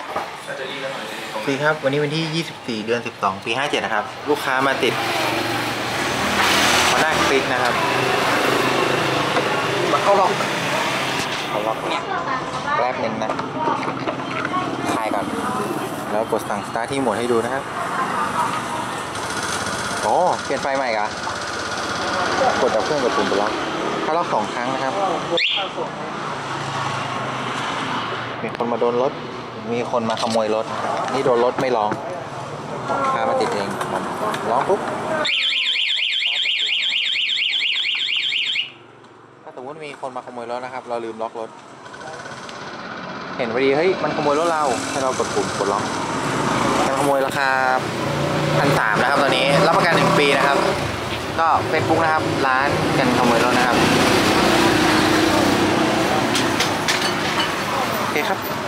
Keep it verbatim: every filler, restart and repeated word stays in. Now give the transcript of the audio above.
สวัสดีครับวันนี้วันที่ยี่สิบสี่เดือนสิบสองปีห้าสิบเจ็ดนะครับลูกค้ามาติดมาหน้าคลิกนะครับมาเข้าล็อกเข้าล็อกแป๊บหนึ่งนะคลายก่อนแล้วกดสั่งสตาร์ทที่โหมดให้ดูนะครับโอ้เปลี่ยนไฟใหม่กะกดดับเครื่องกดปุ่มไปล็อกถ้าล็อกสองครั้งนะครับมีคนมาโดนรถมีคนมาขโมยรถนี่โดนรถไม่ร้องพามาติดเองร้องปุ๊บถ้าสมมติมีคนมาขโมยรถนะครับเราลืมล็อกรถเห็นพอดีเฮ้ยมันขโมยรถเราให้เรากดปุ่มกดล็อกมันขโมยราคาพันสามนะครับตอนนี้รับประกันหนึ่งปีนะครับก็เฟซบุ๊กนะครับร้านกันขโมยรถนะครับโอเคครับ